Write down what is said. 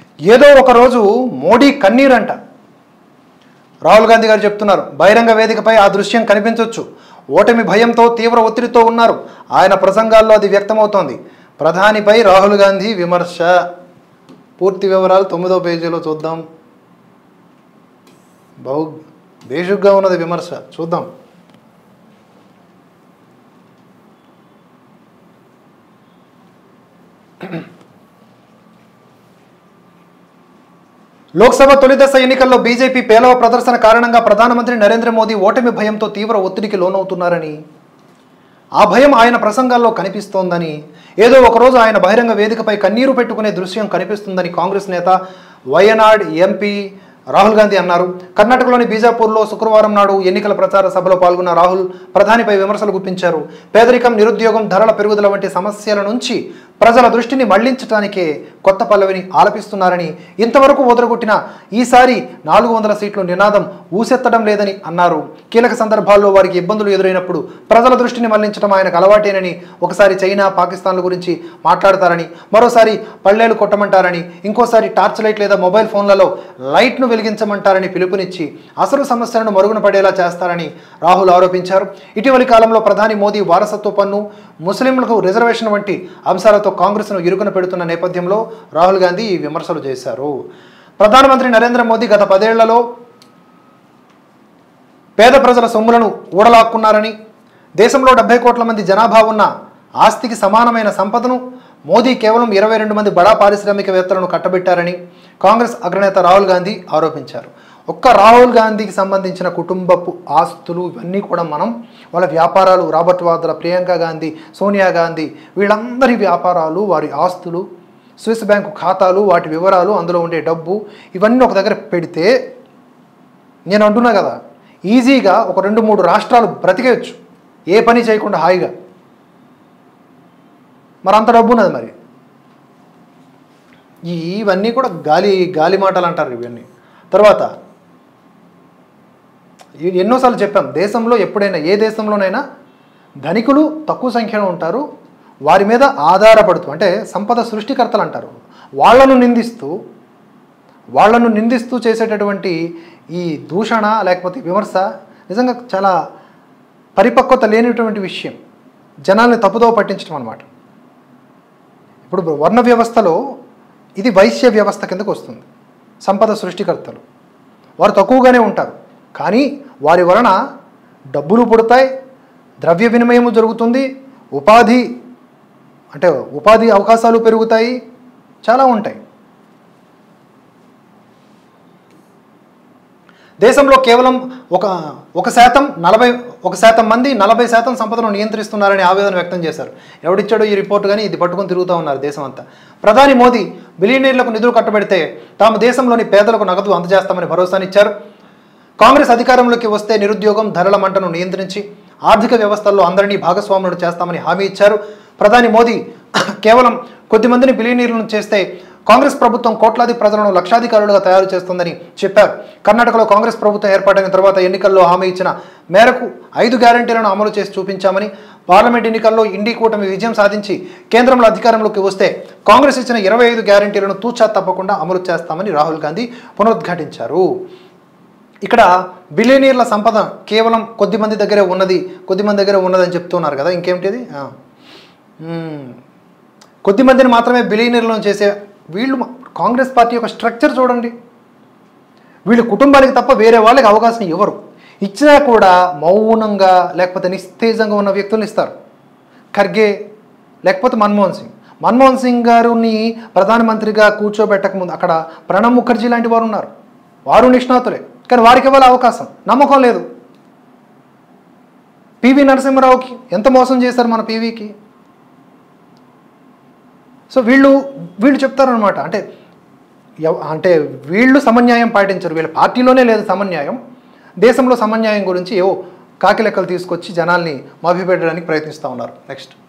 ఏదో ఒకరోజు మోడీ కన్నీరంట. రాహుల్ గాంధీ గారు చెప్తున్నారు, బహిరంగ వేదికపై ఆ దృశ్యం కనిపించవచ్చు. ఓటమి భయంతో తీవ్ర ఒత్తిడితో ఉన్నారు. ఆయన ప్రసంగాల్లో అది వ్యక్తమవుతోంది. ప్రధానిపై రాహుల్ గాంధీ విమర్శ. పూర్తి వివరాలు 9వ పేజీలో చూద్దాం. బహు బేషుగ్గా ఉన్నది విమర్శ, చూద్దాం. లోక్సభ తొలిదశ ఎన్నికల్లో బీజేపీ పేలవ ప్రదర్శన కారణంగా ప్రధానమంత్రి నరేంద్ర మోదీ ఓటమి భయంతో తీవ్ర ఒత్తిడికి లోనవుతున్నారని, ఆ భయం ఆయన ప్రసంగాల్లో కనిపిస్తోందని, ఏదో ఒకరోజు ఆయన బహిరంగ వేదికపై కన్నీరు పెట్టుకునే దృశ్యం కనిపిస్తుందని కాంగ్రెస్ నేత వయనాడ్ ఎంపీ రాహుల్ గాంధీ అన్నారు. కర్ణాటకలోని బీజాపూర్లో శుక్రవారం నాడు ఎన్నికల ప్రచార సభలో పాల్గొన్న రాహుల్ ప్రధానిపై విమర్శలు గుప్పించారు. పేదరికం, నిరుద్యోగం, ధరల పెరుగుదల వంటి సమస్యల నుంచి ప్రజల దృష్టిని మళ్లించడానికే కొత్త పల్లవిని ఆలపిస్తున్నారని, ఇంతవరకు వదలగొట్టిన ఈసారి 400 సీట్లు నినాదం ఊసెత్తడం లేదని అన్నారు. కీలక సందర్భాల్లో వారికి ఇబ్బందులు ఎదురైనప్పుడు ప్రజల దృష్టిని మళ్లించడం ఆయనకు అలవాటేనని, ఒకసారి చైనా, పాకిస్తాన్ల గురించి మాట్లాడతారని, మరోసారి పళ్ళేలు కొట్టమంటారని, ఇంకోసారి టార్చ్ లైట్ లేదా మొబైల్ ఫోన్లలో లైట్ను వెలిగించమంటారని పిలుపునిచ్చి అసలు సమస్యలను మరుగున పడేలా చేస్తారని రాహుల్ ఆరోపించారు. ఇటీవలి కాలంలో ప్రధాని మోదీ వారసత్వ పన్ను, ముస్లింలకు రిజర్వేషన్ వంటి అంశాలతో కాంగ్రెస్ను ఇరుకున పెడుతున్న నేపథ్యంలో రాహుల్ గాంధీ ఈ విమర్శలు చేశారు. ప్రధానమంత్రి నరేంద్ర మోదీ గత 10 ఏళ్లలో పేద ప్రజల సొమ్ములను ఊడలాక్కున్నారని, దేశంలో 70 కోట్ల మంది జనాభా ఉన్న ఆస్తికి సమానమైన సంపదను మోదీ కేవలం 22 మంది బడా పారిశ్రామికవేత్తలను కట్టబెట్టారని కాంగ్రెస్ అగ్రనేత రాహుల్ గాంధీ ఆరోపించారు. ఒక్క రాహుల్ గాంధీకి సంబంధించిన కుటుంబపు ఆస్తులు ఇవన్నీ కూడా మనం వాళ్ళ వ్యాపారాలు, రాబర్ట్ వాద్రా, ప్రియాంక గాంధీ, సోనియా గాంధీ వీళ్ళందరి వ్యాపారాలు, వారి ఆస్తులు, స్విస్ బ్యాంకు ఖాతాలు, వాటి వివరాలు, అందులో ఉండే డబ్బు ఇవన్నీ ఒక దగ్గర పెడితే నేను అంటున్నా కదా, ఈజీగా ఒక 2-3 రాష్ట్రాలు బ్రతికేయచ్చు ఏ పని చేయకుండా హాయిగా. మరి అంత డబ్బు ఉన్నది. మరి ఇవన్నీ కూడా గాలి మాటలు అంటారు ఇవన్నీ. తర్వాత ఎన్నోసార్లు చెప్పాం, దేశంలో ఎప్పుడైనా ఏ దేశంలోనైనా ధనికులు తక్కువ సంఖ్యలో ఉంటారు. వారి మీద ఆధారపడుతూ, అంటే సంపద సృష్టికర్తలు అంటారు, వాళ్ళను నిందిస్తూ చేసేటటువంటి ఈ దూషణ లేకపోతే విమర్శ నిజంగా చాలా పరిపక్వత లేనిటువంటి విషయం. జనాల్ని తప్పుదో పట్టించడం అన్నమాట. ఇప్పుడు వర్ణ వ్యవస్థలో ఇది వైశ్య వ్యవస్థ కిందకు వస్తుంది. సంపద సృష్టికర్తలు వారు తక్కువగానే ఉంటారు, కానీ వారి వలన డబ్బులు పుడతాయి, ద్రవ్య వినిమయము జరుగుతుంది, ఉపాధి అవకాశాలు పెరుగుతాయి, చాలా ఉంటాయి. దేశంలో కేవలం 1% మంది 40% సంపదను నియంత్రిస్తున్నారని ఆవేదన వ్యక్తం చేశారు. ఎవడిచ్చాడో ఈ రిపోర్టు కానీ ఇది పట్టుకొని తిరుగుతూ ఉన్నారు దేశం అంతా. ప్రధాని మోదీ బిలియనీర్లకు నిధులు కట్టబెడితే తాము దేశంలోని పేదలకు నగదు అందజేస్తామని భరోసానిచ్చారు. కాంగ్రెస్ అధికారంలోకి వస్తే నిరుద్యోగం, ధరల మంటను నియంత్రించి ఆర్థిక వ్యవస్థల్లో అందరినీ భాగస్వాములను చేస్తామని హామీ ఇచ్చారు. ప్రధాని మోదీ కేవలం కొద్ది మందిని బిలియనీర్లను చేస్తే కాంగ్రెస్ ప్రభుత్వం కోట్లాది ప్రజలను లక్షాధికారులుగా తయారు చేస్తుందని చెప్పారు. కర్ణాటకలో కాంగ్రెస్ ప్రభుత్వం ఏర్పాటైన తర్వాత ఎన్నికల్లో హామీ ఇచ్చిన మేరకు 5 గ్యారంటీలను అమలు చేసి చూపించామని, పార్లమెంట్ ఎన్నికల్లో ఇండీ కూటమి విజయం సాధించి కేంద్రంలో అధికారంలోకి వస్తే కాంగ్రెస్ ఇచ్చిన 25 గ్యారంటీలను తూచా తప్పకుండా అమలు చేస్తామని రాహుల్ గాంధీ పునరుద్ఘాటించారు. ఇక్కడ బిలియనీర్ల సంపద కేవలం కొద్ది మంది దగ్గరే ఉన్నదని చెప్తున్నారు కదా. ఇంకేమిటిది, కొద్ది మందిని మాత్రమే బిలియనీర్లను చేసే వీళ్ళు కాంగ్రెస్ పార్టీ యొక్క స్ట్రక్చర్ చూడండి. వీళ్ళు కుటుంబానికి తప్ప వేరే వాళ్ళకి అవకాశం ఇవ్వరు. ఇచ్చినా కూడా మౌనంగా లేకపోతే నిస్తేజంగా ఉన్న వ్యక్తులను ఇస్తారు. ఖర్గే లేకపోతే మన్మోహన్ సింగ్ గారిని ప్రధానమంత్రిగా కూర్చోబెట్టక ముందు అక్కడ ప్రణబ్ ముఖర్జీ లాంటి వారు ఉన్నారు. వారు నిష్ణాతులే, కానీ వారికి ఇవ్వాలి అవకాశం, నమ్మకం లేదు. పివి నరసింహారావుకి ఎంత మోసం చేశారు మన పివికి. సో వీళ్ళు చెప్తారనమాట, అంటే వీళ్ళు సమన్యాయం పాటించరు. వీళ్ళ పార్టీలోనే లేదు సమన్యాయం. దేశంలో సమన్యాయం గురించి కాకి లెక్కలు తీసుకొచ్చి జనాల్ని మభ్యపెట్టడానికి ప్రయత్నిస్తూ ఉన్నారు. నెక్స్ట్